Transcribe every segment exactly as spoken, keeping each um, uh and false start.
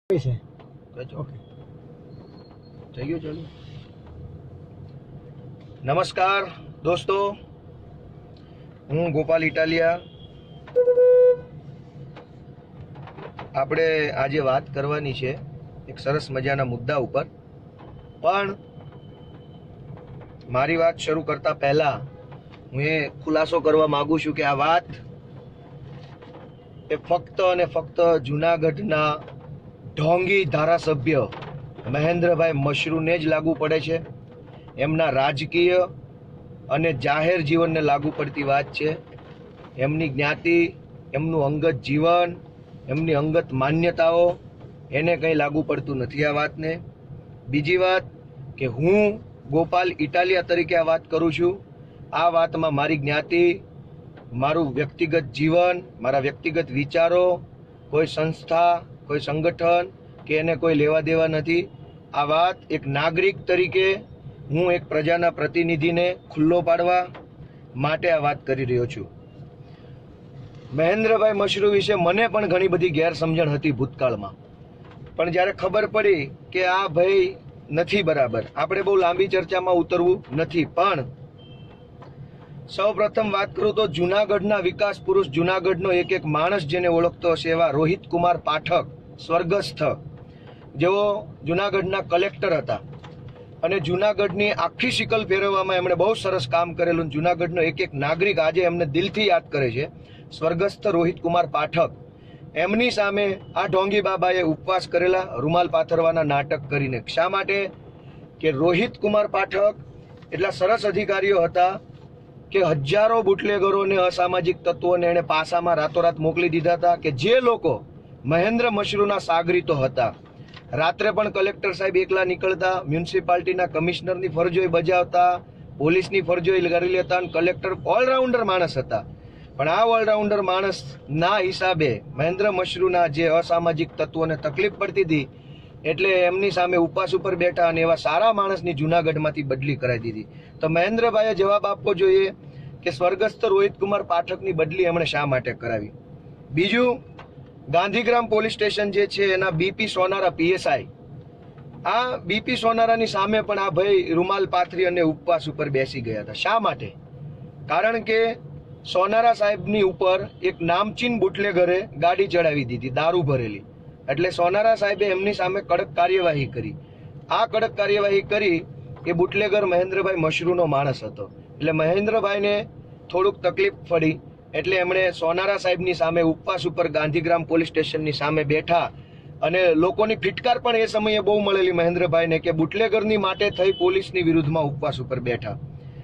नमस्कार दोस्तों, हूँ गोपाल इटालिया। આપણે આજે વાત કરવાની છે એક સરસ મજાના મુદ્દા ઉપર, પણ મારી વાત શરૂ કરતા પહેલા હું એ ખુલાસો કરવા માંગુ છું કે આ વાત એ ફક્ત અને ફક્ત જૂનાગઢના ઢોંગી ધારાસભ્ય મહેન્દ્રભાઈ મશરૂને જ લાગુ પડે છે। એમના રાજકીય અને જાહેર જીવનને લાગુ પડતી વાત છે। એમની જ્ઞાતિ, એમનું અંગત જીવન, એમની અંગત માન્યતાઓ એને કંઈ લાગુ પડતું નથી આ વાતને। બીજી વાત કે હું ગોપાલ ઇટાલિયા તરીકે આ વાત કરું છું। આ વાતમાં મારી જ્ઞાતિ, મારું વ્યક્તિગત જીવન, મારા વ્યક્તિગત વિચારો, કોઈ સંસ્થા, કોઈ સંગઠન કે એને કોઈ લેવા દેવા નથી। આ વાત એક નાગરિક તરીકે હું એક પ્રજાના પ્રતિનિધિને ખુલ્લો પાડવા માટે આ વાત કરી રહ્યો છું। મહેન્દ્રભાઈ મશરૂ વિશે મને પણ ઘણી બધી ગેરસમજણ હતી ભૂતકાળમાં, પણ જ્યારે ખબર પડી કે આ ભાઈ નથી બરાબર, આપણે બહુ લાંબી ચર્ચામાં ઉતરવું નથી। પણ સૌ પ્રથમ વાત કરું તો જૂનાગઢના વિકાસ પુરુષ, જૂનાગઢનો એક એક માણસ જેને ઓળખતો હશે એવા રોહિત કુમાર પાઠક, સ્વર્ગસ્થ, જેઓ જૂનાગઢના કલેક્ટર હતા અને જૂનાગઢની આખી શિકલ ફેરવવામાં એમણે બહુ સરસ કામ કરેલું। જૂનાગઢનો એક એક નાગરિક આજે એમને દિલથી યાદ કરે છે, સ્વર્ગસ્થ રોહિત કુમાર પાઠક। એમની સામે આ ઢોંગી બાબાએ ઉપવાસ કરેલા, રૂમાલ પાથરવાના નાટક કરીને। શા માટે? કે રોહિત કુમાર પાઠક એટલા સરસ અધિકારીઓ હતા કે હજારો બુટલેગરોને, અસામાજિક તત્વોને એણે પાસામાં રાતોરાત મોકલી દીધા હતા કે જે લોકો મહેન્દ્ર મશરૂના સાગરીતો હતા। રાત્રે પણ કલેક્ટર સાહેબ એકલા નીકળતા, મ્યુનિસિપાલિટીના કમિશનરની ફરજોય બજાવતા, પોલીસની ફરજોય કરી લેતા અને કલેક્ટર ઓલરાઉન્ડર માણસ હતા। પણ આ ઓલરાઉન્ડર માણસના હિસાબે મહેન્દ્ર મશરૂના જે અસામાજિક તત્વોને તકલીફ પડતી હતી એટલે એમની સામે ઉપવાસ ઉપર બેઠા અને એવા સારા માણસની જૂનાગઢમાંથી બદલી કરાવી દીધી। તો મહેન્દ્રભાઈએ જવાબ આપવો જોઈએ કે સ્વર્ગસ્થ રોહિત કુમાર પાઠકની બદલી એમણે શા માટે કરાવી। બીજું, ગાંધીગ્રામ પોલીસ સ્ટેશન જે છે એના બીપી સોનારા પીએસઆઈ, આ બીપી સોનારાની સામે પણ આ ભાઈ રૂમાલ પાથરી અને ઉપવાસ ઉપર બેસી ગયા હતા। શા માટે? કારણ કે સોનારા સાહેબની ઉપર એક નામચીન બુટલેગરે ગાડી ચડાવી દીધી દારૂ ભરેલી, એટલે સોનારા સાહેબે એમની સામે કડક કાર્યવાહી કરી। આ કડક કાર્યવાહી કરી એ બુટલેગર મહેન્દ્રભાઈ મશરૂનો માણસ હતો, એટલે મહેન્દ્રભાઈને થોડુંક તકલીફ પડી એટલે એમણે સોનારા સાહેબની સામે ઉપવાસ ઉપર ગાંધીગ્રામ પોલીસ સ્ટેશનની સામે બેઠા અને લોકોની ફિટકાર પણ એ સમયે બહુ મળેલી મહેન્દ્રભાઈને કે બુટલેગરની માટે થઈ પોલીસની વિરુદ્ધમાં ઉપવાસ ઉપર બેઠા।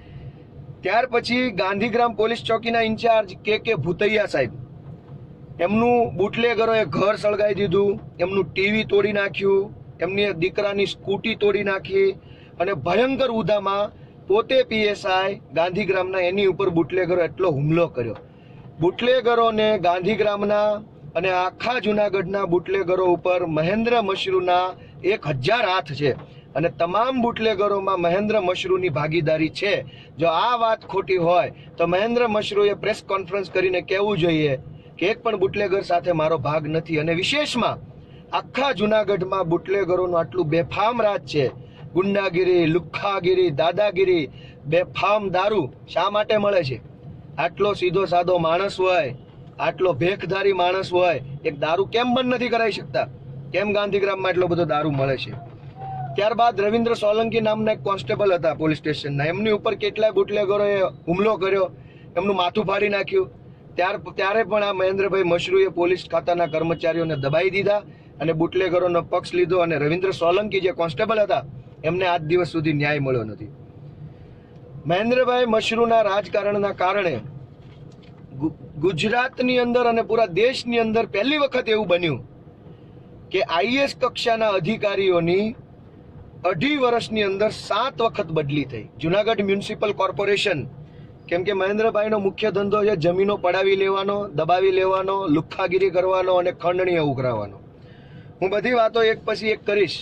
ત્યાર પછી ગાંધીગ્રામ પોલીસ ચોકીના ઇન્ચાર્જ કે કે ભૂતૈયા સાહેબ, એમનું બુટલેગરોએ ઘર સળગાવી દીધું, એમનું ટીવી તોડી નાખ્યું, એમની દીકરાની સ્કૂટી તોડી નાખી અને ભયંકર ઉધામાં પોતે પીએસઆઈ ગાંધીગ્રામના એની ઉપર બુટલેગરો એટલો હુમલો કર્યો। બુટલેગરોને ગાંધીગ્રામના અને આખા જૂનાગઢના બુટલેગરો ઉપર મહેન્દ્ર મશરૂના એક હજાર હાથ છે અને તમામ બુટલેગરોમાં મહેન્દ્ર મશરૂની ભાગીદારી છે। જો આ વાત ખોટી હોય તો મહેન્દ્ર મશરૂએ પ્રેસ કોન્ફરન્સ કરીને કહેવું જોઈએ કે એક પણ બુટલેગર સાથે મારો ભાગ નથી। અને વિશેષમાં આખા જૂનાગઢમાં બુટલેગરોનું આટલું બેફામ રાજ છે, ગુંડાગીરી, લુખ્ખાગીરી, દાદાગીરી, બેફામ દારૂ શા માટે મળે છે? આટલો સીધો સાદો માણસ હોય, આટલો ભેખધારી માણસ હોય, એક દારૂ કેમ બંધ નથી કરાવી શકતા? કેમ ગાંધીગ્રામમાં એટલો બધો દારૂ મળે છે? ત્યારબાદ રવિન્દ્ર સોલંકી નામના એક કોન્સ્ટેબલ હતા પોલીસ સ્ટેશનના, એમની ઉપર કેટલાય બુટલેગરોએ હુમલો કર્યો, એમનું માથું ફાડી નાખ્યું। ત્યાર ત્યારે પણ આ મહેન્દ્રભાઈ મશરૂએ પોલીસ ખાતાના કર્મચારીઓને દબાઈ દીધા અને બુટલેગરોનો પક્ષ લીધો અને રવિન્દ્ર સોલંકી જે કોન્સ્ટેબલ હતા એમને આજ દિવસ સુધી ન્યાય મળ્યો નથી। મહેન્દ્રભાઈ મશરૂના રાજકારણના કારણે ગુજરાતની અંદર અને પૂરા દેશની અંદર પહેલી વખત એવું બન્યું કે આઈએએસ કક્ષાના અધિકારીઓની અઢી વર્ષની અંદર સાત વખત બદલી થઈ। જૂનાગઢ મ્યુનિસિપલ કોર્પોરેશન, કેમ કે મહેન્દ્રભાઈનો મુખ્ય ધંધો છે જમીનો પડાવી લેવાનો, દબાવી લેવાનો, લુખ્ખાગીરી કરવાનો અને ખંડણીઓ ઉઘરાવવાનો। હું બધી વાતો એક પછી એક કરીશ।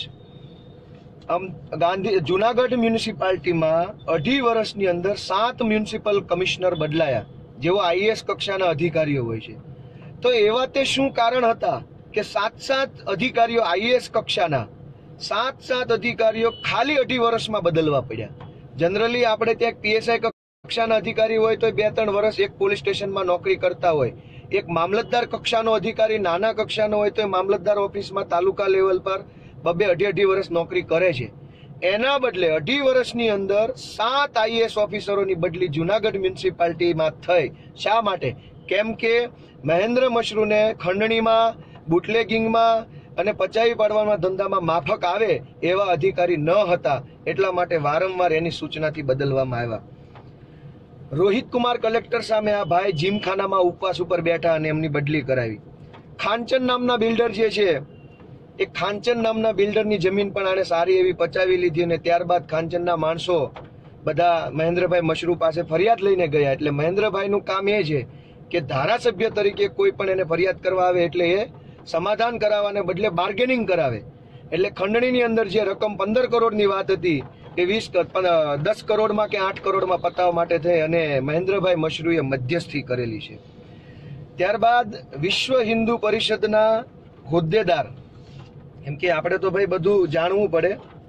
આમ ગાંધી જૂનાગઢ મ્યુનિસિપાલિટીમાં અઢી વર્ષની અંદર સાત મ્યુનિસિપલ કમિશનર બદલાયા, જેઓ આઈએએસ કક્ષાના અધિકારીઓ હોય છે। તો એવા તે શું કારણ હતા કે સાત સાત અધિકારીઓ આઈએએસ કક્ષાના સાત સાત અધિકારીઓ ખાલી અઢી વર્ષમાં બદલવા પડ્યા. જનરલી આપણે ત્યાં પીએસઆઈ કક્ષાના અધિકારી હોય તો બે ત્રણ વર્ષ એક પોલીસ સ્ટેશનમાં નોકરી કરતા હોય. એક મામલતદાર કક્ષાનો અધિકારી નાના કક્ષાનો હોય તો મામલતદાર ઓફિસમાં તાલુકા લેવલ પર બબે અઢી અઢી વર્ષ નોકરી કરે છે. એના બદલે અઢી વર્ષની અંદર સાત આઈએએસ ઓફિસરોની બદલી જુનાગઢ મ્યુનિસિપાલિટીમાં થઈ. શા માટે? કેમ કે મહેન્દ્ર મશરૂને ખંડણીમાં, બુટલેગિંગમાં અને પચાવી પાડવાના ધંધામાં માફક આવે એવા અધિકારી ન હતા. એટલા માટે વારંવાર એની સૂચનાથી બદલવામાં આવ્યા. રોહિત કુમાર કલેક્ટર સામે આ ભાઈ જીમખાનામાં ઉપવાસ ઉપર બેઠા અને એમની બદલી કરાવી. ખાનચંદ નામના બિલ્ડર જે છે એ ખાનચંદ નામના બિલ્ડરની જમીન પણ આને સારી એવી પચાવી લીધી અને ત્યારબાદ ખાનચંદના માણસો બધા મહેન્દ્રભાઈ મશરૂ પાસે ફરિયાદ લઈને ગયા. એટલે મહેન્દ્રભાઈનું કામ એ છે કે ધારાસભ્ય તરીકે કોઈ પણ એને ફરિયાદ કરવા આવે એટલે એ સમાધાન કરાવવાને બદલે બાર્ગેનિંગ કરાવે. એટલે ખંડણીની અંદર જે રકમ પંદર કરોડની વાત હતી એ વીસ દસ કરોડમાં કે આઠ કરોડમાં પતાવવા માટે થઈ અને મહેન્દ્રભાઈ મશરૂએ મધ્યસ્થી કરેલી છે. ત્યારબાદ વિશ્વ હિન્દુ પરિષદના હોદ્દેદાર, એમ કે આપણે તો ભાઈ બધું જાણવું પડે,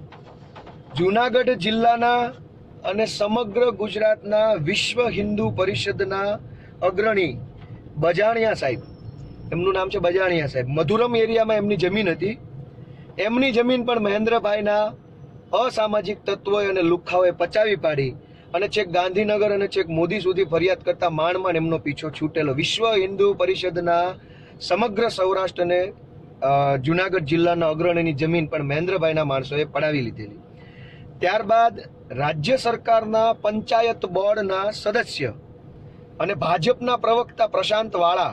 જુનાગઢ જિલ્લાના અને સમગ્ર ગુજરાતના વિશ્વ હિન્દુ પરિષદના અગ્રણી બજાણિયા સાહેબ, એમનું નામ છે બજાણિયા સાહેબ, મધુરમ એરિયામાં એમની જમીન હતી. એમની જમીન પણ મહેન્દ્રભાઈના અસામાજિક તત્વોએ અને લુખ્ખાઓએ પચાવી પાડી અને છેક ગાંધીનગર અને છેક મોદી સુધી ફરિયાદ કરતા માંડ માંડ એમનો પીછો છૂટેલો. વિશ્વ હિન્દુ પરિષદના સમગ્ર સૌરાષ્ટ્ર અને જુનાગઢ જિલ્લાના અગ્રણીની જમીન પણ મહેન્દ્રભાઈના માણસોએ પડાવી લીધેલી. ત્યારબાદ રાજ્ય સરકારના પંચાયત બોર્ડના સદસ્ય અને ભાજપના પ્રવક્તા પ્રશાંત વાળા,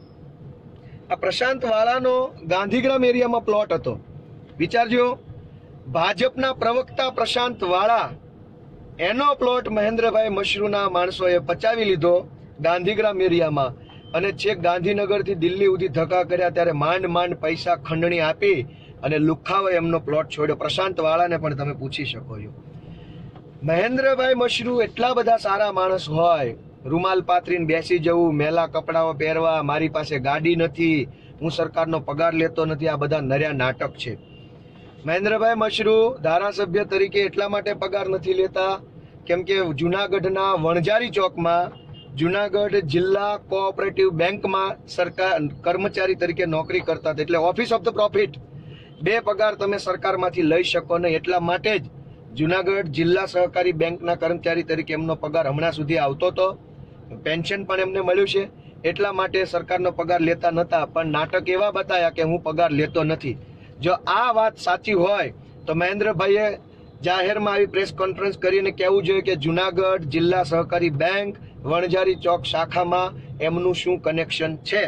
આ પ્રશાંત વાળાનો ગાંધીગ્રામ એરિયામાં પ્લોટ હતો. વિચારજો, ભાજપના પ્રવક્તા પ્રશાંત વાળા એનો પ્લોટ મહેન્દ્રભાઈ મશરૂના માણસોએ પચાવી લીધો ગાંધીગ્રામ એરિયામાં અને છેક ગાંધીનગરથી દિલ્હી સુધી ધક્કા કર્યા ત્યારે માંડ માંડ પૈસા ખંડણી આપી અને લુખ્ખાઓએ એમનો પ્લોટ છોડ્યો. પ્રશાંત વાળાને પણ તમે પૂછી શકો છો. મહેન્દ્રભાઈ મશરૂ એટલા બધા સારા માણસ હોય, રૂમાલ પાથરીને બેસી જવું, મેલા કપડાઓ પહેરવા, મારી પાસે ગાડી નથી, હું સરકારનો પગાર લેતો નથી, આ બધા નર્યા નાટક છે. મહેન્દ્રભાઈ મશરૂ ધારાસભ્ય તરીકે એટલા માટે પગાર નથી લેતા કેમ કે જુનાગઢના વણઝારી ચોકમાં જુનાગઢ જિલ્લા કોઓપરેટિવ બેંકમાં સરકાર કર્મચારી તરીકે નોકરી કરતા હતા. એટલે ઓફિસ ઓફ ધ પ્રોફિટ બે પગાર તમે સરકારમાંથી લઈ શકો નહીં. એટલા માટે જ જુનાગઢ જિલ્લા સહકારી બેંકના કર્મચારી તરીકે એમનો પગાર હમણાં સુધી આવતો હતો, પેન્શન પણ એમને મળ્યું છે. એટલા માટે સરકારનો પગાર લેતા નહોતા, પણ નાટક એવા બતાવ્યા કે હું પગાર લેતો નથી. જો આ વાત સાચી હોય તો મહેન્દ્રભાઈએ જાહેરમાં આવી પ્રેસ કોન્ફરન્સ કરીને કહેવું જોઈએ કે જુનાગઢ જિલ્લા સહકારી બેંક વણઝારી ચોક શાખામાં એમનું શું કનેક્શન છે.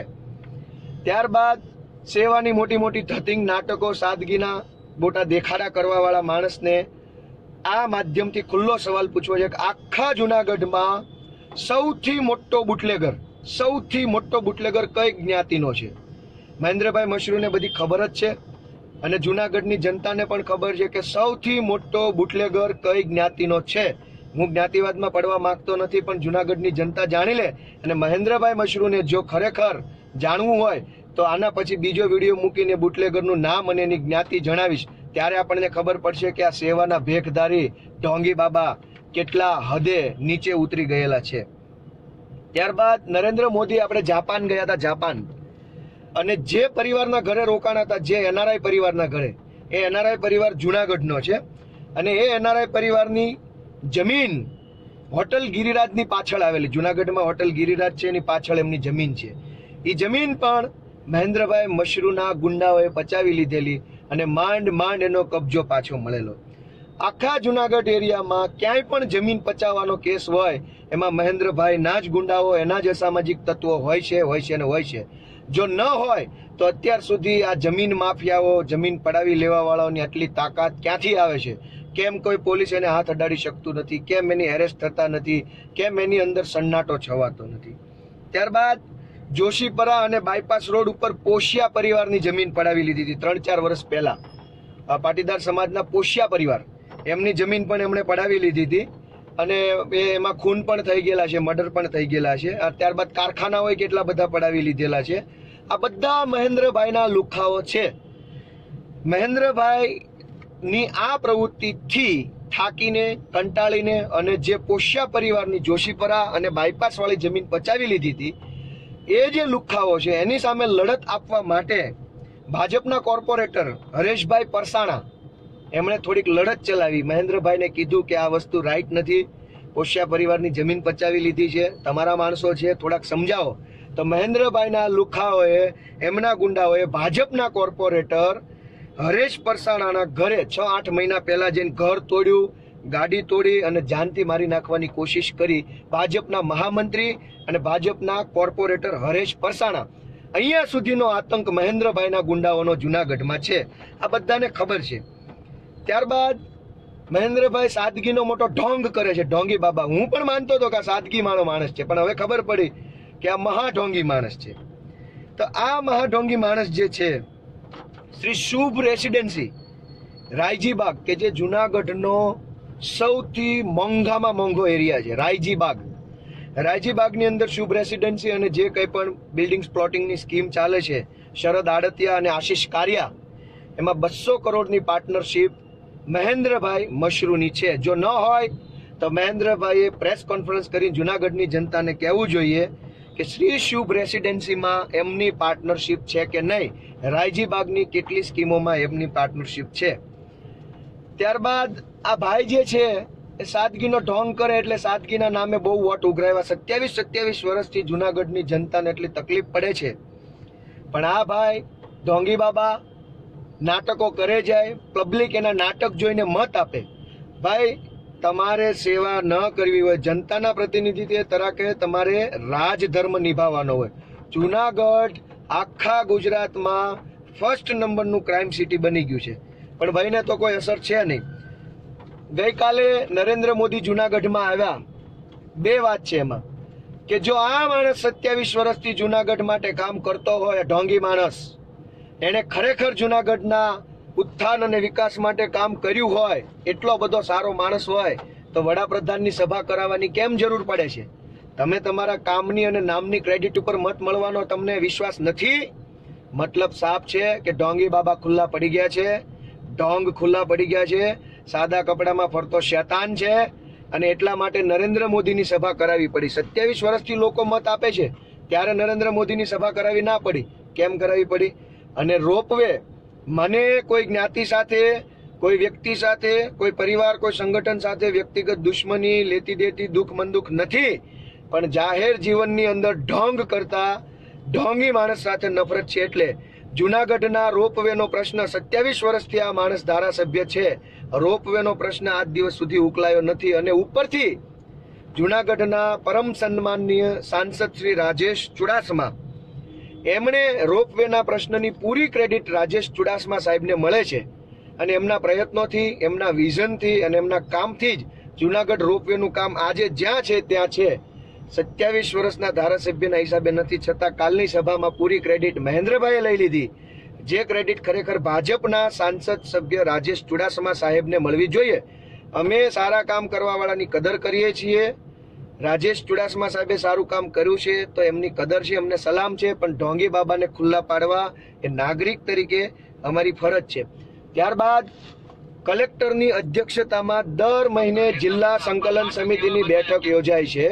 ત્યારબાદ સેવાની મોટી મોટી ધતિંગ નાટકો, સાદગીના મોટા દેખાડા કરવા વાળા માણસને આ માધ્યમથી ખુલ્લો સવાલ પૂછવો છે કે આખા જુનાગઢમાં સૌથી મોટો બુટલેગર સૌથી મોટો બુટલેગર કઈ જ્ઞાતિનો છે? મહેન્દ્રભાઈ મશરૂને બધી ખબર જ છે અને જુનાગઢની જનતાને પણ ખબર છે કે સૌથી મોટો બુટલેગર કઈ જ્ઞાતિનો છે. હું જ્ઞાતિવાદમાં પડવા માંગતો નથી, પણ જુનાગઢની જનતા જાણી લે. અને મહેન્દ્રભાઈ મશરૂને જો ખરેખર જાણવું હોય તો આના પછી બીજો વિડીયો મૂકીને બુટલેગરનું નામ અને એની જ્ઞાતિ જણાવીશ, ત્યારે આપણને ખબર પડશે કે આ સેવાના ભેખધારી ઢોંગી બાબા કેટલા હદે નીચે ઉતરી ગયેલા છે. ત્યારબાદ નરેન્દ્ર મોદી આપણે જાપાન ગયા હતા. જાપાન અને જે પરિવારના ઘરે રોકાણા હતા, જે એનઆરઆઈ પરિવારના ઘરે, એ એનઆરઆઈ પરિવાર જુનાગઢનો છે અને એ એનઆરઆઈ પરિવારની જમીન હોટલ ગિરિરાજની પાછળ આવેલી, જુનાગઢમાં હોટલ ગિરિરાજ છે એની પાછળ એમની જમીન છે. એ જમીન પણ મહેન્દ્રભાઈ મશરૂના ગુંડાઓએ પચાવી લીધેલી અને માંડ માંડ એનો કબજો પાછો મળેલો. આખા જુનાગઢ એરિયામાં ક્યાંય પણ જમીન પચાવવાનો કેસ હોય એમાં મહેન્દ્રભાઈ ના જ ગુંડાઓ, એના જ અસામાજિક તત્વો હોય છે હોય છે અને હોય છે. જો ન હોય તો અત્યાર સુધી આ જમીન માફિયાઓ, જમીન પડાવી લેવા વાળાઓની આટલી તાકાત ક્યાંથી આવે છે? કેમ કોઈ પોલીસ એને હાથ અડાડી શકતું નથી? કેમ એની એરેસ્ટ થતા નથી? કેમ એની અંદર સન્નાટો છવાતો નથી? ત્યારબાદ જોશીપરા અને બાયપાસ રોડ ઉપર પોશિયા પરિવારની જમીન પડાવી લીધી હતી ત્રણ ચાર વર્ષ પહેલા. પાટીદાર સમાજના પોશિયા પરિવાર, એમની જમીન પણ એમણે પડાવી લીધી હતી અને એમાં ખૂન પણ થઈ ગયેલા છે, મર્ડર પણ થઈ ગયેલા છે. ત્યારબાદ કારખાનાઓએ કેટલા બધા પડાવી લીધેલા છે આ બધા મહેન્દ્રભાઈના લુખાઓ છે. મહેન્દ્રભાઈ ની આ પ્રવૃત્તિથી થાકીને કંટાળીને અને જે પોષ્યા પરિવારની જોશીપરા અને બાયપાસ વાળી જમીન પચાવી લીધી હતી એ જે લુખાઓ છે એની સામે લડત આપવા માટે ભાજપના કોર્પોરેટર હરેશભાઈ પરસાણા એમણે થોડીક લડત ચલાવી. મહેન્દ્રભાઈને કીધું કે આ વસ્તુ રાઈટ નથી, પોષ્યા પરિવારની જમીન પચાવી લીધી છે, તમારા માણસો છે, થોડાક સમજાવો. તો મહેન્દ્રભાઈના લુખાઓએ એમના ગુંડાઓએ ભાજપના કોર્પોરેટર હરેશ પરસાણાના ઘરે છ આઠ મહિના પહેલા જઈને ઘર તોડ્યું, ગાડી તોડી અને જાનથી મારી નાખવાની કોશિશ કરી. ભાજપના મહામંત્રી અને ભાજપના કોર્પોરેટર હરેશ પરસાણા. અહીંયા સુધીનો આતંક મહેન્દ્રભાઈના ગુંડાઓનો જુનાગઢમાં છે, આ બધાને ખબર છે. ત્યારબાદ મહેન્દ્રભાઈ સાદગીનો મોટો ઢોંગ કરે છે, ઢોંગી બાબા. હું પણ માનતો હતો કે આ સાદગી માળો માણસ છે, પણ હવે ખબર પડી કે આ મહાઢોંગી માણસ છે. તો આ મહાઢોંગી માણસ જે છે શ્રી શુભ રેસિડેન્સી રાયજી બાગ, કે જે જુનાગઢનો સૌથી મોંઘામાં મોંઘો એરિયા છે, રાયજી બાગ. રાયજી બાગની અંદર શુભ રેસિડેન્સી અને જે કંઈ પણ બિલ્ડિંગ્સ પ્લોટિંગની સ્કીમ ચાલે છે, શરદ આડતિયા અને આશીષ કારિયા, એમાં બસો કરોડની પાર્ટનરશિપ મહેન્દ્રભાઈ મશરૂની છે. જો ન હોય તો મહેન્દ્રભાઈએ પ્રેસ કોન્ફરન્સ કરી જુનાગઢની જનતાને કહેવું જોઈએ કે શ્રી શુભ રેસિડેન્સીમાં એમની પાર્ટનરશિપ છે કે નહીં, રાયજી બાગની કેટલી સ્કીમોમાં એમની પાર્ટનરશિપ છે. ત્યારબાદ આ ભાઈ જે છે એ સાદગીનો ઢોંગ કરે એટલે સાદગીના નામે બહુ વોટ ઉઘરાવ્યા. સત્યાવીસ સત્યાવીસ વર્ષથી જુનાગઢની જનતાને એટલી તકલીફ પડે છે, પણ આ ભાઈ ઢોંગી બાબા નાટકો કરે જાય, પબ્લિક એના નાટક જોઈને મત આપે. ભાઈ તમારે સેવા ન કરવી હોય, જનતાના પ્રતિનિધિત્વ તરીકે તમારે રાજધર્મ નિભાવવાનો હોય. જુનાગઢ આખા ગુજરાતમાં ફર્સ્ટ નંબરનું ક્રાઇમ સિટી બની ગયું છે, પણ ભાઈને તો કોઈ અસર છે નહીં. ગઈકાલે નરેન્દ્ર મોદી જુનાગઢમાં આવ્યા. બે વાત છે એમાં કે જો આ માણસ સત્યાવીસ વર્ષથી જુનાગઢ માટે કામ કરતો હોય, ઢોંગી માણસ, એને ખરેખર જુનાગઢના ઉત્થાન અને વિકાસ માટે કામ કર્યું હોય, એટલો બધો સારો માણસ હોય, તો વડાપ્રધાનની સભા કરાવવાની કેમ જરૂર પડે છે? તમે તમારા કામની અને નામની ક્રેડિટ ઉપર મત મળવાનો તમને વિશ્વાસ નથી? મતલબ સાફ છે કે ઢોંગી બાબા ખુલ્લા પડી ગયા છે, ઢોંગ ખુલ્લા પડી ગયા છે, સાદા કપડામાં ફરતો શેતાન છે, અને એટલા માટે નરેન્દ્ર મોદીની સભા કરાવી પડી. સત્યાવીસ વર્ષથી લોકો મત આપે છે ત્યારે નરેન્દ્ર મોદીની સભા કરાવી ના પડી. કેમ કરાવી પડી? અને રોપવે, મને કોઈ જ્ઞાતિ સાથે, કોઈ વ્યક્તિ સાથે, કોઈ પરિવાર, કોઈ સંગઠન સાથે વ્યક્તિગત દુશ્મની, લેતી દેતી, દુઃખ મંદુખ નથી, પણ જાહેર જીવનની અંદર ઢોંગ કરતા ઢોંગી માણસ સાથે નફરત છે. એટલે જુનાગઢના રોપવેનો પ્રશ્ન સત્યાવીસ વર્ષથી આ માણસ ધારાસભ્ય છે, રોપવેનો પ્રશ્ન આજ દિવસ સુધી ઉકલાયો નથી. અને ઉપરથી જુનાગઢના પરમ સન્માનનીય સાંસદ શ્રી રાજેશ ચુડાસમા, એમણે રોપવેના પ્રશ્નની પૂરી ક્રેડિટ રાજેશ ચુડાસમા સાહેબને મળે છે. અને એમના પ્રયત્નોથી, એમના વિઝનથી અને એમના કામથી જ જુનાગઢ રોપવેનું કામ આજે જ્યાં છે ત્યાં છે. સત્યાવીસ વર્ષના ધારાસભ્યના હિસાબે નથી, છતાં કાલની સભામાં પૂરી ક્રેડિટ મહેન્દ્રભાઈએ લઈ લીધી. જે ક્રેડિટ ખરેખર ભાજપના સાંસદ સભ્ય રાજેશ ચુડાસમા સાહેબને મળવી જોઈએ. અમે સારા કામ કરવાવાળાની કદર કરીએ છીએ. રાજેશ ચુડાસમા સાહેબે સારું કામ કર્યું છે તો એમની કદર છે, અમને સલામ છે, પણ ઢોંગી બાબાને ખુલ્લા પાડવા એ નાગરિક તરીકે અમારી ફરજ છે. ત્યારબાદ કલેક્ટરની અધ્યક્ષતામાં દર મહિને જિલ્લા સંકલન સમિતિની બેઠક યોજાય છે.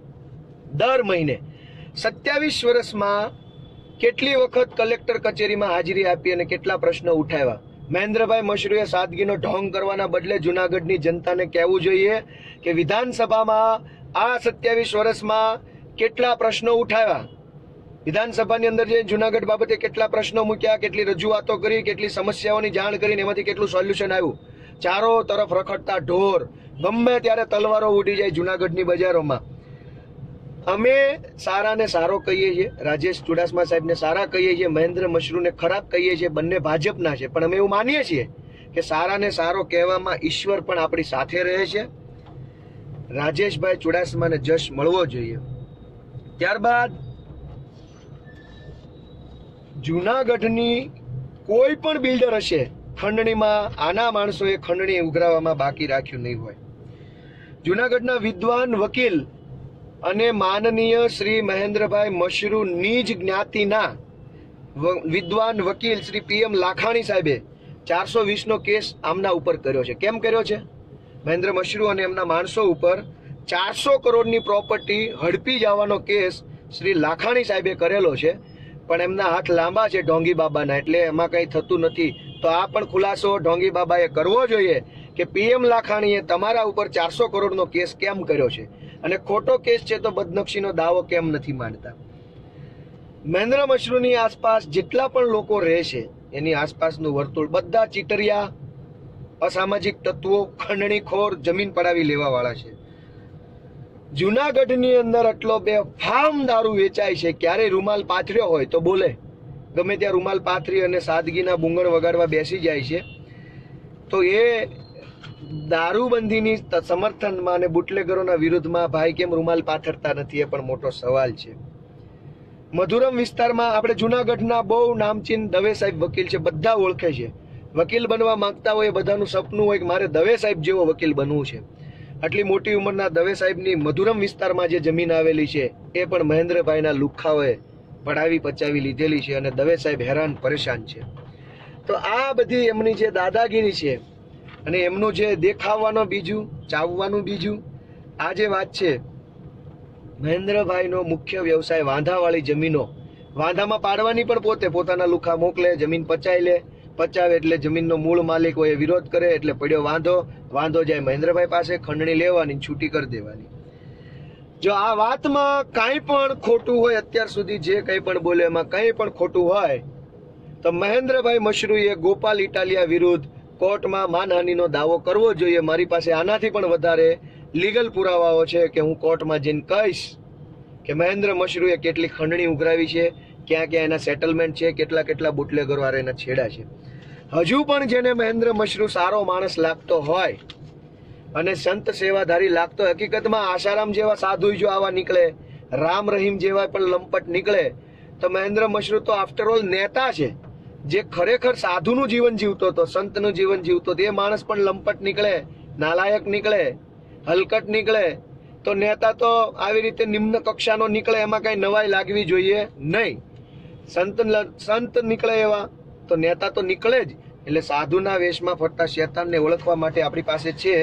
દર મહિને સત્યાવીસ વર્ષમાં કેટલી વખત કલેક્ટર કચેરીમાં હાજરી આપી અને કેટલા પ્રશ્નો ઉઠાવ્યા. મહેન્દ્રભાઈ મશરૂએ સાદગીનો ઢોંગ કરવાના બદલે જુનાગઢની જનતાને કહેવું જોઈએ કે વિધાનસભામાં આ સત્યાવીસ વર્ષમાં કેટલા પ્રશ્નો ઉઠાવ્યા, વિધાનસભાની અંદર જે જુનાગઢ બાબતે કેટલા પ્રશ્નો મૂક્યા, કેટલી રજૂઆતો કરી, કેટલી સમસ્યાઓની જાણ કરીને એમાંથી કેટલું સોલ્યુશન આવ્યું. ચારો તરફ રખડતા ઢોર, ગમે ત્યારે તલવારો ઉડી જાય જુનાગઢની બજારોમાં. અમે સારાને સારો કહીએ છીએ, રાજેશ ચુડાસમા સાહેબને સારા કહીએ છીએ, મહેન્દ્ર મશરૂને ખરાબ કહીએ છીએ, બંને ભાજપના છે, પણ અમે એવું માનીએ છીએ કે સારાને સારો કહેવામાં ઈશ્વર પણ આપણી સાથે રહે છે. રાજેશભાઈ ચુડાસમાને જશ મળવો જોઈએ. ત્યારબાદ જુનાગઢની કોઈ પણ બિલ્ડર હશે, ખંડણીમાં આના માણસોએ ખંડણી ઉઘરાવવામાં બાકી રાખ્યું નહીં હોય. જુનાગઢના વિદ્વાન વકીલ અને માનનીય શ્રી મહેન્દ્રભાઈ મશરૂ નીજ જ્ઞાતિના વિદ્વાન વકીલ શ્રી પીએમ લાખાણી સાહેબે ચારસો વીસ નો કેસ આમના ઉપર કર્યો છે. કેમ કર્યો છે? મહેન્દ્ર મશરૂ અને એમના માણસો ઉપર ચારસો કરોડની પ્રોપર્ટી હડપી જવાનો કેસ શ્રી લાખાણી સાહેબે કરેલો છે. પણ એમના હાથ લાંબા છે ઢોંગી બાબાના, એટલે એમાં કંઈ થતું નથી. તો આ પણ ખુલાસો ઢોંગી બાબાએ કરવો જોઈએ કે પીએમ લાખાણીએ તમારા ઉપર ચારસો કરોડનો કેસ કેમ કર્યો છે, અને ખોટો કેસ છે તો બદનક્ષીનો દાવો કેમ નથી માંડતા. મહેન્દ્ર મશરૂની આસપાસ જેટલા પણ લોકો રહે છે, એની આસપાસનું વર્તુળ બધા ચીટરિયા, અસામાજિક તત્વો, ખંડણીખોર, જમીન પડાવી લેવા વાળા છે. જુનાગઢની અંદર આટલો બે ફામ દારૂ વેચાય છે. ક્યારે રૂમાલ પાથર્યો હોય તો બોલે, ગમે ત્યાં રૂમાલ પાથરી અને સાદગીના બુંગણ વગાડવા બેસી જાય છે. તો એ દારૂબંધીની સમર્થનમાં અને બુટલેગરોના વિરુદ્ધમાં ભાઈ કેમ રૂમાલ પાથરતા નથી, એ પણ મોટો સવાલ છે. મધુરમ વિસ્તારમાં આપણે જુનાગઢના બહુ નામચીન દવે સાહેબ વકીલ છે, બધા ઓળખે છે. વકીલ બનવા માંગતા હોય બધાનું સપનું હોય કે મારે દવે સાહેબ જેવો વકીલ બનવું છે. આટલી મોટી ઉંમરના દવે સાહેબની મધુરમ વિસ્તારમાં જે જમીન આવેલી છે એ પણ મહેન્દ્રભાઈના લુખ્ખાઓએ પડાવી પચાવી લીધેલી છે, અને દવે સાહેબ હેરાન પરેશાન છે. તો આ બધી એમની જે દાદાગીરી છે અને એમનું જે દેખાવાનું બીજું, ચાવવાનું બીજું, આ જે વાત છે. મહેન્દ્રભાઈનો મુખ્ય વ્યવસાય વાંધાવાળી જમીનો, વાંધામાં પાડવાની પણ પોતે પોતાના લુખા મોકલે, જમીન પચાઈ લે, પચાવે એટલે જમીનનો મૂળ માલિક હોય એ વિરોધ કરે એટલે પડ્યો વાંધો, વાંધો જાય મહેન્દ્રભાઈ પાસે, ખંડણી લેવાની, છૂટી કરી દેવાની. જો આ વાતમાં કાંઈ પણ ખોટું હોય, અત્યાર સુધી જે કંઈ પણ બોલે એમાં કંઈ પણ ખોટું હોય તો મહેન્દ્રભાઈ મશરૂએ ગોપાલ ઇટાલિયા વિરુદ્ધ કોર્ટમાં માનહાનિનો દાવો કરવો જોઈએ. મારી પાસે આનાથી પણ વધારે લીગલ પુરાવાઓ છે કે હું કોર્ટમાં જઈને કહીશ કે મહેન્દ્ર મશરૂએ કેટલી ખંડણી ઉઘરાવી છે, ક્યાં ક્યાં એના સેટલમેન્ટ છે, કેટલા કેટલા બુટલેગરો હારે એના છેડા છે. હજુ પણ જેને મહેન્દ્ર મશરૂ સારો માણસ લાગતો હોય અને સંત સેવાધારી લાગતો, હકીકતમાં આશારામ જેવા સાધુ જો આવા નીકળે, રામ રહીમ જેવા પણ લંપટ નીકળે, તો મહેન્દ્ર મશરૂ તો આફ્ટર ઓલ નેતા છે. જે ખરેખર સાધુનું જીવન જીવતો હતો, સંતનું જીવન જીવતો હતો, એ માણસ પણ લંપટ નીકળે, નાલાયક નીકળે, હલકટ નીકળે, તો નેતા તો આવી રીતે નિમ્ન કક્ષાનો નીકળે, એમાં કઈ નવાઈ લાગવી જોઈએ નહીં. સંત સંત નીકળે એવા તો નેતા તો નીકળે જ. એટલે સાધુના વેશમાં ફરતા શેતાનને ઓળખવા માટે આપણી પાસે છે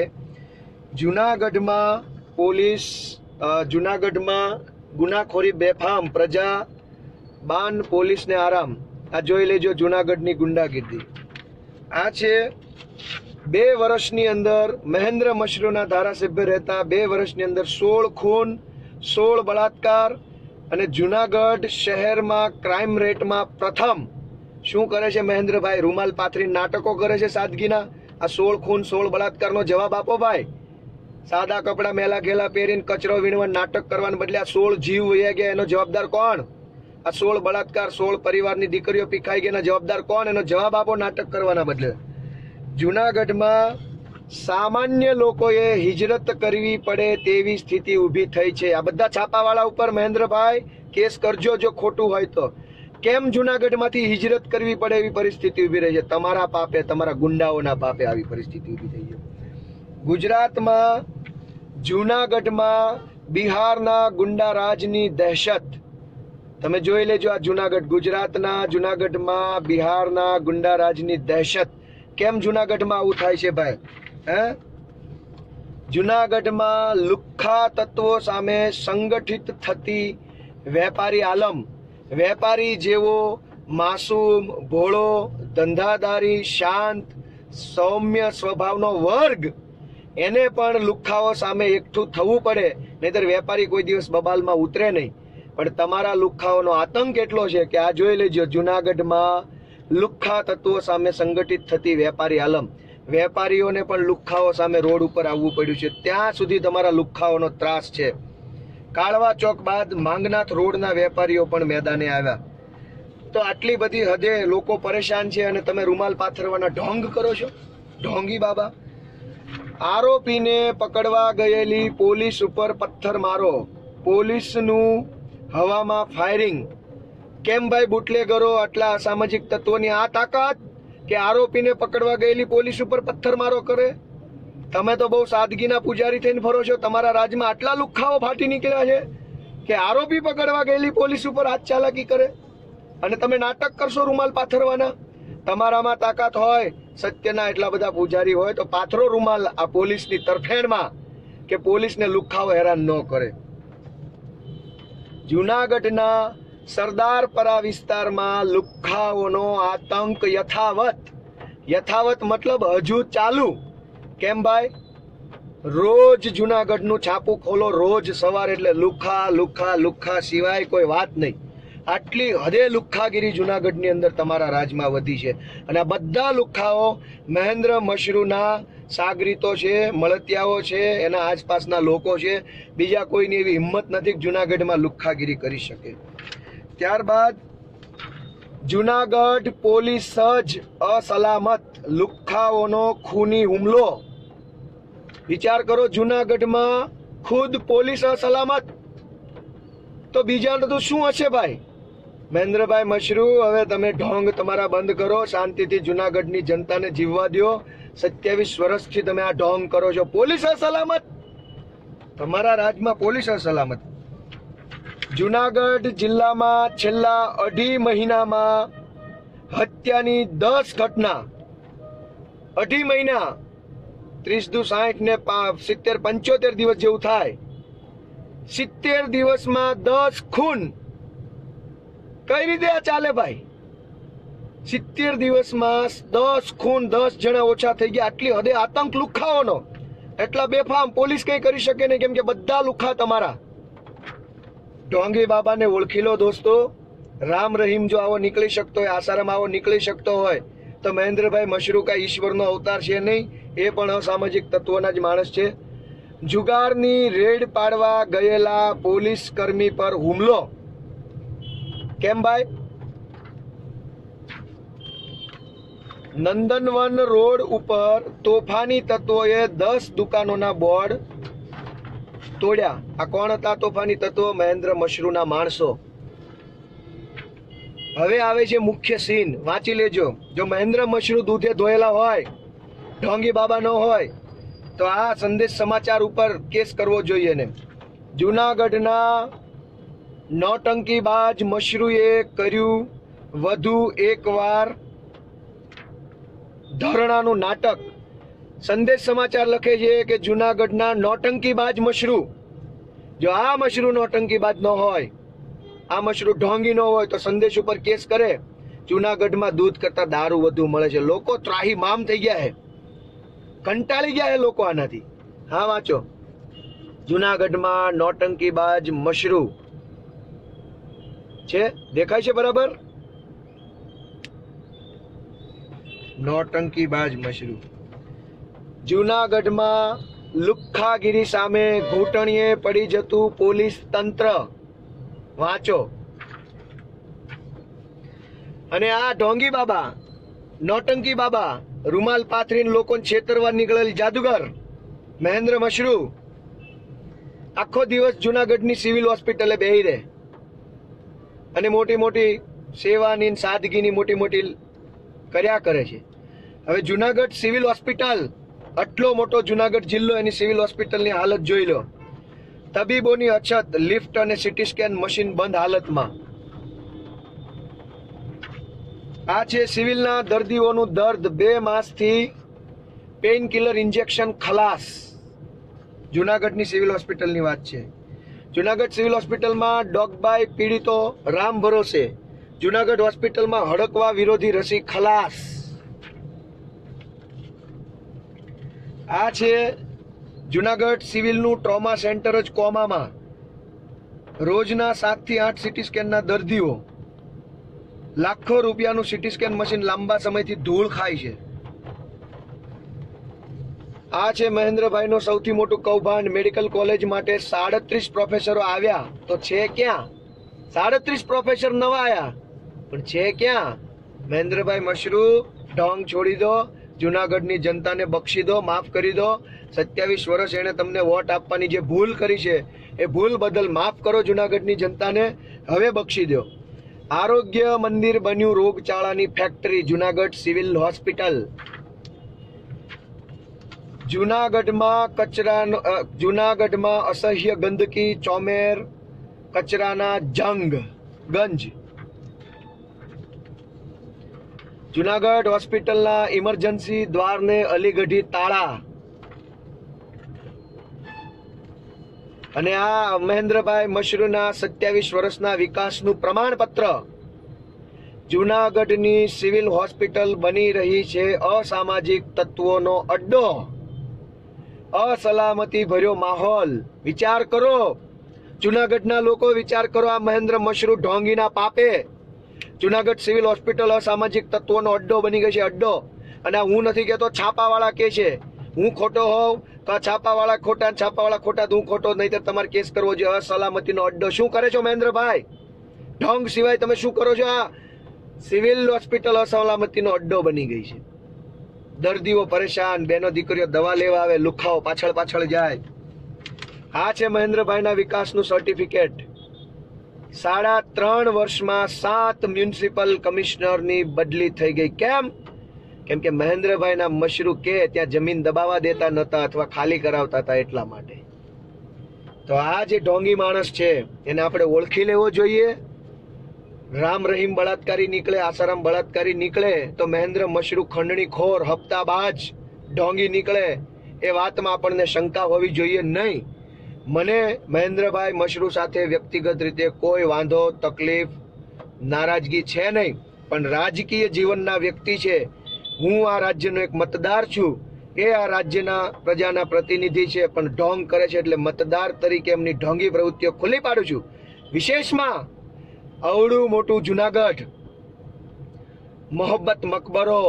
જુનાગઢમાં પોલીસ, જુનાગઢમાં ગુનાખોરી બેફામ, પ્રજા બાન, પોલીસને આરામ. આ જોઈ લેજો જુનાગઢની ગુંડાગીર્દી. આ છે બે વર્ષની અંદર મહેન્દ્ર મશરૂના ધારાસભ્ય રહેતા બે વર્ષની અંદર સોળ ખૂન, સોળ બળાત્કાર, અને જુનાગઢ શહેરમાં ક્રાઇમ રેટમાં પ્રથમ. શું કરે છે મહેન્દ્રભાઈ? રૂમાલ પાથરી નાટકો કરે છે સાદગીના. આ સોળ ખૂન, સોળ બળાત્કારનો જવાબ આપો ભાઈ. સાદા કપડા મેલા ઘેલા પહેરીને કચરો વીણવા નાટક કરવાને બદલે આ સોળ જીવ વયા ગયા, એનો જવાબદાર કોણ? આ સોળ બળાત્કાર, સોળ પરિવારની દીકરીઓ પીખાઈ ગઈ, એનો જવાબદાર કોણ? એનો જવાબ આપો નાટક કરવાના બદલે. જુનાગઢમાં સામાન્ય લોકોએ હિજરત કરવી પડે તેવી સ્થિતિ ઊભી થઈ છે. આ બધા છાપાવાળા ઉપર મહેન્દ્રભાઈ કેસ કરજો જો ખોટું હોય તો. કેમ જુનાગઢમાંથી હિજરત કરવી પડે એવી પરિસ્થિતિ ઊભી રહી છે? તમારા પાપે, તમારા ગુંડાઓના પાપે આવી પરિસ્થિતિ ઊભી થઈ છે. ગુજરાતમાં, જુનાગઢમાં બિહારના ગુંડા રાજની દહેશત તમે જોઈ લેજો. આ જુનાગઢ, ગુજરાતના જુનાગઢમાં બિહારના ગુંડા રાજની દહેશત. કેમ જુનાગઢમાં આવું થાય છે ભાઈ? હે, જુનાગઢમાં લુખ્ખા તત્વો સામે સંગઠિત થતી વેપારી આલમ, વેપારી જેવો માસૂમ, ભોળો, ધંધાદારી, શાંત, સૌમ્ય સ્વભાવનો વર્ગ, એને પણ લુખ્ખાઓ સામે એકઠું થવું પડે, નહીતર વેપારી કોઈ દિવસ બબાલમાં ઉતરે નહીં. પણ તમારા લુખ્ખાઓનો આતંક એટલો છે કે આ જોઈ લેજો, જુનાગઢમાં લુખ્ખા તત્વો સામે સંગઠિત થતી વેપારી આલમ, વેપારીઓને પણ લુખ્ખાઓ સામે રોડ ઉપર આવવું પડ્યું છે. ત્યાં સુધી તમારા લુખ્ખાઓનો ત્રાસ છે. કાળવા ચોક બાદ માંગનાથ રોડના વેપારીઓ પણ મેદાને આવ્યા. તો આટલી બધી હદે લોકો પરેશાન છે અને તમે રૂમાલ પાથરવાના ઢોંગ કરો છો, ઢોંગી બાબા. આરોપીને પકડવા ગયેલી પોલીસ ઉપર પથ્થર મારો, પોલીસનું હવામાં ફાયરિંગ. કેમ ભાઈ બુટલેગરો, આટલા અસામાજિક તત્વોની આ તાકાત કે આરોપીને પકડવા ગયેલી પોલીસ ઉપર પથ્થર મારો કરે? તમે તો બહુ સાદગીના પૂજારી થઈને ફરો છો. તમારા રાજમાં આટલા લુખ્ખાઓ ફાટી નીકળ્યા છે કે આરોપી પકડવા ગયેલી પોલીસ ઉપર હાથ ચાલાકી કરે? અને તમે નાટક કરશો રૂમાલ પાથરવાના. તમારામાં તાકાત હોય, સત્યના એટલા બધા પૂજારી હોય તો પાથરો રૂમાલ આ પોલીસની તરફેણમાં, કે પોલીસને લુખાઓ હેરાન ન કરે. જુનાગઢના સરદારપરા વિસ્તારમાં લુખાઓનો આતંક યથાવત. યથાવત મતલબ હજુ ચાલુ. કેમ ભાઈ? રોજ જુનાગઢનું છાપું ખોલો, રોજ સવાર એટલે લુખા લુખા લુખા સિવાય કોઈ વાત નહીં. આટલી હદે લુખાગીરી જુનાગઢની અંદર તમારા રાજમાં વધી છે. અને આ બધા લુખાઓ મહેન્દ્ર મશરૂના સાગરીતો છે, મળતિયાઓ છે, એના આસપાસના લોકો છે. બીજા કોઈની એવી હિંમત નથી કે જુનાગઢમાં લુખાગીરી કરી શકે. ત્યારબાદ જુનાગઢ પોલીસ જ અસલામત. લુખાઓનો ખૂની હુમલો. વિચાર કરો, જુનાગઢમાં ખુદ પોલીસ અસલામત, તો બીજાનું તો શું હશે ભાઈ? મહેન્દ્રભાઈ મશરૂ, હવે તમે ઢોંગ તમારા બંધ કરો, શાંતિથી જુનાગઢની જનતાને જીવવા દો. સત્યાવીસ વર્ષથી તમે આ ઢોંગ કરો છો. પોલીસ અસલામત? તમારા રાજમાં પોલીસ અસલામત. જુનાગઢ જિલ્લામાં છેલ્લા અઢી મહિનામાં હત્યાની દસ ઘટના. અઢી મહિના, ત્રીસ દુ સાઠ ને સિત્તેર પંચોતેર દિવસ જેવું થાય. સિત્તેર દિવસમાં દસ ખૂન. કઈ રીતે આ ચાલે ભાઈ? સિત્તેર દિવસમાં દસ ખૂન, દસ જણા ઓછા થઈ ગયા. આટલી હદે આતંક લુખાઓનો, એટલા બેફામ. પોલીસ કઈ કરી શકે નહીં, કેમ કે બધા લુખા તમારા. ઢોંગી બાબાને ઓળખી લો દોસ્તો. રામ રહીમ જો આવો નીકળી શકતો હોય, આસારામ આવો નીકળી શકતો હોય, તો મહેન્દ્રભાઈ મશરૂ કાંઈ ઈશ્વરનો અવતાર છે નહીં. એ પણ અસામાજિક તત્વોના જ માણસ છે. જુગારની રેડ પાડવા ગયેલા પોલીસ કર્મી પર હુમલો. કેમ ભાઈ? નંદનવન રોડ ઉપર તોફાની તત્વોએ દસ દુકાનોના બોર્ડ તોડ્યા. આ કોણ હતા તોફાની તત્વો? મહેન્દ્ર મશરૂના માણસો. હવે આવે છે મુખ્ય સીન, વાંચી લેજો. જો મહેન્દ્ર મશરૂ દૂધે ધોયેલા હોય, ઢોંગી બાબા ન હોય, તો આ સંદેશ સમાચાર ઉપર કેસ કરવો જોઈએ ને. જુનાગઢના નોટંકીબાજ મશરૂએ કર્યું વધુ એકવાર ધરણાનું નાટક. સંદેશ સમાચાર લખે છે કે જુનાગઢના નોટંકીબાજ મશરૂ, જો આ મશરૂ નોટંકીબાજ ન હોય, આ મશરૂ ઢોંગી ન હોય, તો સંદેશ ઉપર કેસ કરે. જુનાગઢમાં દૂધ કરતા દારૂ વધુ મળે છે. લોકો ત્રાહીમામ થઈ ગયા છે, કંટાળી ગયા છે લોકો આનાથી. હા વાંચો. જુનાગઢમાં નોટંકીબાજ મશરૂ છે, દેખાય છે બરાબર? નોટંકીબાજ મશરૂ. જુનાગઢમાં લુખ્ખાગીરી સામે ઘૂંટણીએ પડી જતું પોલીસ તંત્ર. વાંચો. અને આ ઢોંગી બાબા, નોટંકી બાબા, રૂમાલ પાથરીને લોકોને છેતરવા નીકળેલ જાદુગર મહેન્દ્ર મશરૂ આખો દિવસ જુનાગઢની સિવિલ હોસ્પિટલે બેહી રહે અને મોટી મોટી સેવાની સાદગીની મોટી મોટી કર્યા કરે છે. હવે જુનાગઢ સિવિલ હોસ્પિટલ, આટલો મોટો જુનાગઢ જિલ્લો, એની સિવિલ હોસ્પિટલની હાલત જોઈ લો. તબીબોની અછત, લિફ્ટ અને સીટી સ્કેન મશીન બંધ હાલતમાં. આ છે સિવિલના દર્દીઓનું દર્દ. બે માસથી પેઇન કિલર ઇન્જેક્શન ખલાસ. જુનાગઢની સિવિલ હોસ્પિટલની વાત છે. જુનાગઢ સિવિલ હોસ્પિટલમાં ડોગબાઈ પીડિતો રામ ભરોસે. જુનાગઢ હોસ્પિટલમાં હડકવા વિરોધી રસી ખલાસ. આ છે જુનાગઢ સિવિલનું ટ્રોમા સેન્ટર જ કોમામાં. રોજના સાત થી આઠ સીટી સ્કેનના દર્દીઓ. લાખો રૂપિયાનું સીટી સ્કેન મશીન લાંબા સમયથી ધૂળ ખાય છે. આ છે મહેન્દ્રભાઈનો સૌથી મોટું કૌભાંડ. મેડિકલ કોલેજ માટે સાડત્રીસ પ્રોફેસરો આવ્યા, તો છે ક્યાં? સાડત્રીસ પ્રોફેસર નવા આવ્યા, પણ છે ક્યાં? મહેન્દ્રભાઈ મશરૂ, ઢોંગ છોડી દો, જુનાગઢની જનતાને બક્ષી દો, માફ કરી દો. સત્યાવીસ વર્ષ એને તમને વોટ આપવાની જે ભૂલ કરી છે, એ ભૂલ બદલ માફ કરો જુનાગઢની જનતાને, હવે બક્ષી દો. આરોગ્ય મંદિર બન્યું રોગચાળાની ફેક્ટરી. Junagadh civil hospital. જુનાગઢમાં કચરાનો જુનાગઢમાં અસહ્ય ગંદકી, ચોમેર, કચરાના જંગ ગંજ. જુનાગઢ હોસ્પિટલના ઇમરજન્સી દ્વારને અલીગઢી તાળા. અને આ મહેન્દ્રભાઈ મશરૂના સત્યાવીસ વર્ષના વિકાસનું પ્રમાણપત્ર. જુનાગઢની સિવિલ હોસ્પિટલ બની રહી છે અસામાજિક તત્વોનો અડ્ડો, અસલામતી ભર્યો માહોલ. વિચાર કરો જુનાગઢના લોકો, વિચાર કરો આ મહેન્દ્ર મશરૂ ઢોંગીના પાપે જુનાગઢ સિવિલ હોસ્પિટલ અસામાજિક તત્વોનો અડ્ડો બની ગઈ છે, અડ્ડો. અને હું નથી કહેતો છાપાવાળા કે છે, હું ખોટો હોઉં તો છાપાવાળા ખોટા, છાપાવાળા ખોટા તો હું ખોટો, નહીં તો તમારે કેસ કરવો જોઈએ. અસલામતીનો અડ્ડો શું કરે છો મહેન્દ્રભાઈ? ઢોંગ સિવાય તમે શું કરો છો? આ સિવિલ હોસ્પિટલ અસલામતીનો અડ્ડો બની ગઈ છે. દર્દીઓ પરેશાન, બેનો દીકરીઓ દવા લેવા આવે, લુખાઓ પાછળ પાછળ જાય. આ છે મહેન્દ્રભાઈના વિકાસનું સર્ટિફિકેટ. સાડા ત્રણ વર્ષમાં સાત મ્યુનિસિપલ કમિશનરની બદલી થઈ ગઈ. કેમ? કેમ કે મહેન્દ્રભાઈના મશરૂ કે ત્યાં જમીન દબાવવા દેતા નતા અથવા ખાલી કરાવતા હતા, એટલા માટે. તો આ જે ઢોંગી માણસ છે એને આપણે ઓળખી લેવો જોઈએ. રામ રહીમ બળાત્કારી નીકળે, આસારામ બળાત્કારી નીકળે તો મહેન્દ્ર મશરૂ ખંડણી ખોર, હપ્તાબાજ, ઢોંગી નીકળે એ વાતમાં આપણને શંકા હોવી જોઈએ નહીં. મને મહેન્દ્રભાઈ મશરૂ સાથે વ્યક્તિગત રીતે કોઈ વાંધો, તકલીફ, નારાજગી છે નહીં, પણ રાજકીય જીવનના વ્યક્તિ છે. હું આ રાજ્યનો એક મતદાર છું, એ આ રાજ્યના પ્રજાના પ્રતિનિધિ છે, પણ ઢોંગ કરે છે એટલે મતદાર તરીકે એમની ઢોંગી પ્રવૃત્તિઓ ખુલ્લી પાડું છું. વિશેષમાં અવળું મોટું જુનાગઢ, મોહબ્બત મકબરો,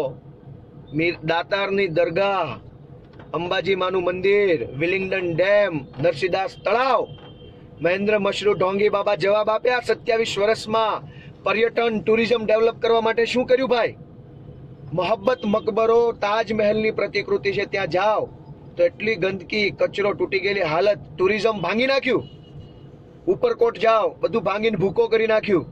દાતારની દરગાહ, અંબાજી માનું મંદિર, વિલિંગડન ડેમ, નરસિંહદાસ તળાવ, મહેન્દ્ર મશરૂ ઢોંગી બાબા જવાબ આપ્યા. સત્યાવીસ વર્ષમાં પર્યટન ટુરિઝમ ડેવલપ કરવા માટે શું કર્યું ભાઈ? મોહબ્બત મકબરો તાજમહેલની પ્રતિકૃતિ છે, ત્યાં જાઓ તો એટલી ગંદકી, કચરો, તૂટી ગયેલી હાલત, ટુરિઝમ ભાંગી નાખ્યું. ઉપરકોટ જાઓ, બધું ભાંગીને ભૂકો કરી નાખ્યું.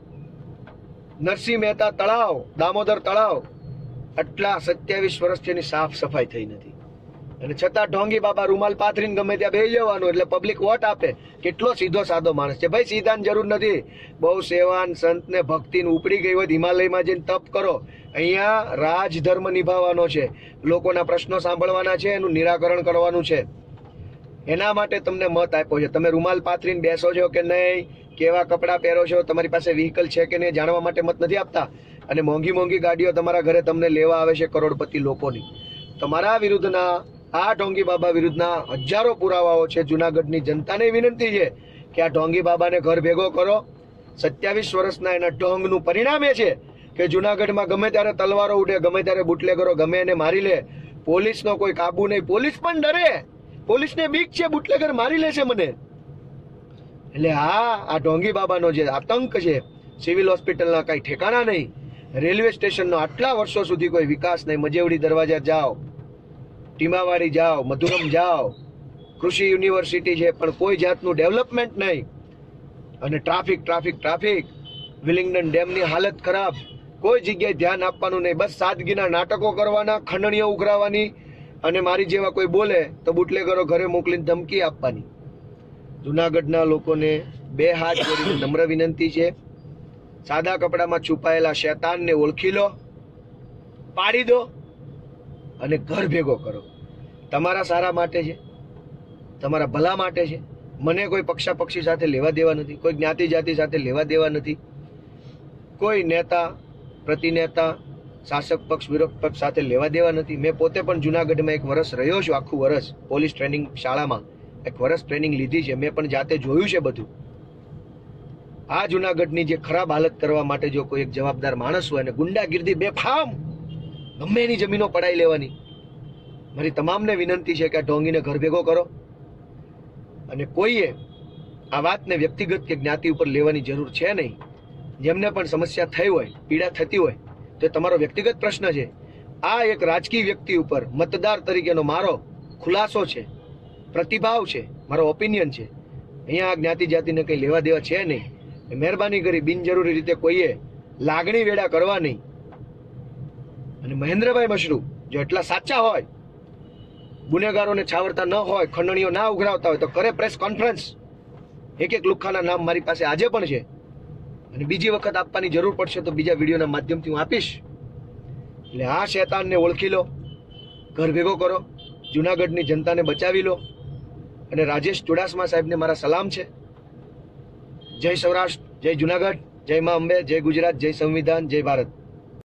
નરસિંહ મહેતા તળાવ, દામોદર તળાવ, આટલા સત્યાવીસ વર્ષથી એની સાફ સફાઈ થઈ નથી. અને છતાં ઢોંગી બાબા રૂમાલ પાથરીને ગમે ત્યાં બેસી જવાનું એટલે પબ્લિક વોટ આપે. કેટલો સીધો સાદો માણસ છે ભાઈ. સીધાની જરૂર નથી. બહુ સેવાન, સંત ને ભક્તિ ઉપડી ગઈ હોય હિમાલયમાં જઈને તપ કરો. અહીંયા રાજધર્મ નિભાવવાનો છે, લોકોના પ્રશ્નો સાંભળવાના છે, એનું નિરાકરણ કરવાનું છે. એના માટે તમને મત આપ્યો છે. તમે રૂમાલ પાથરીને બેસો છો કે નહીં, કેવા કપડાં પહેરો છો, તમારી પાસે વ્હીકલ છે કે નહીં, જાણવા માટે મત નથી આપતા. અને મોંઘી મોંઘી ગાડીઓ તમારા ઘરે તમને લેવા આવે છે કરોડપતિ લોકોની. તમારા વિરુદ્ધના, આ ઢોંગી બાબા વિરુદ્ધના હજારો પુરાવાઓ છે. જુનાગઢની જનતાને વિનંતી છે કે આ ઢોંગી બાબાને ઘર ભેગો કરો. સત્યાવીસ વર્ષના એના ઢોંગનું પરિણામ એ છે કે જુનાગઢમાં ગમે ત્યારે તલવારો ઉડે, ગમે ત્યારે બુટલેગરો ગમે એને મારી લે. પોલીસનો કોઈ કાબુ નહીં, પોલીસ પણ ડરે. પોલીસને બીક છે, બુટલેગર મારી લે છે મને. એટલે હા, આ ઢોંગી બાબાનો જે આતંક છે, સિવિલ હોસ્પિટલના કઈ ઠેકાણા નહીં, રેલવે સ્ટેશનનો આટલા વર્ષો સુધી કોઈ વિકાસ નહીં. મજેવડી દરવાજા જાઓ, ટીમાવાડી જાઓ, મધુરમ જાઓ, કૃષિ યુનિવર્સિટી છે, પણ કોઈ જાતનું ડેવલપમેન્ટ નહીં. અને ટ્રાફિક ટ્રાફિક ટ્રાફિક વિલિંગડન ડેમની હાલત ખરાબ. કોઈ જગ્યાએ ધ્યાન આપવાનું નહીં. બસ સાદગીના નાટકો કરવાના, ખંડણીઓ ઉઘરાવાની, અને મારી જેવા કોઈ બોલે તો બુટલેગરો ઘરે મોકલીને ધમકી આપવાની. જુનાગઢના લોકોને બે હાથ જોડીને નમ્ર વિનંતી છે, સાદા કપડામાં છુપાયેલા શૈતાનને ઓળખી લો, પાડી દો અને ઘર ભેગો કરો. તમારા સારા માટે છે, તમારા ભલા માટે છે. મને કોઈ પક્ષા પક્ષી સાથે લેવા દેવા નથી, કોઈ જ્ઞાતિ જાતિ સાથે લેવા દેવા નથી, કોઈ નેતા પ્રતિનેતા, શાસક પક્ષ વિરોધ પક્ષ સાથે લેવા દેવા નથી. મેં પોતે પણ જુનાગઢમાં એક વર્ષ રહ્યો છું, આખું વર્ષ પોલીસ ટ્રેનિંગ શાળામાં એક વર્ષ ટ્રેનિંગ લીધી છે. મેં પણ જાતે જોયું છે બધું. આ જુનાગઢની જે ખરાબ હાલત કરવા માટે જો કોઈ એક જવાબદાર માણસ હોય અને ગુંડાગીર્દી બેફામ ગમે એની જમીનો પડાઈ લેવાની, મારી તમામને વિનંતી છે કે આ ઢોંગીને ઘર ભેગો કરો. અને કોઈએ આ વાતને વ્યક્તિગત કે જ્ઞાતિ ઉપર લેવાની જરૂર છે નહીં. જેમને પણ સમસ્યા થઈ હોય, પીડા થતી હોય, તો તમારો વ્યક્તિગત પ્રશ્ન છે. આ એક રાજકીય વ્યક્તિ ઉપર મતદાર તરીકેનો મારો ખુલાસો છે, પ્રતિભાવ છે, મારો ઓપિનિયન છે. અહીંયા જ્ઞાતિ જાતિને કંઈ લેવા દેવા છે નહીં. મહેરબાની કરી બિનજરૂરી રીતે કોઈએ લાગણી વેડા કરવા નહીં. અને મહેન્દ્રભાઈ મશરૂ જો એટલા સાચા હોય, ગુનેગારોને છાવરતા ન હોય, ખંડણીઓ ના ઉઘરાવતા હોય, તો કરે પ્રેસ કોન્ફરન્સ. એક એક લુખ્ખાના નામ મારી પાસે આજે પણ છે, અને બીજી વખત આપવાની જરૂર પડશે તો બીજા વિડીયોના માધ્યમથી હું આપીશ. એટલે આ શેતાનને ઓળખી લો, ઘર ભેગો કરો, જુનાગઢની જનતાને બચાવી લો. અને રાજેશ ચુડાસમા સાહેબને મારા સલામ છે. જય સૌરાષ્ટ્ર, જય જુનાગઢ, જય મા અંબે, જય ગુજરાત, જય સંવિધાન, જય ભારત.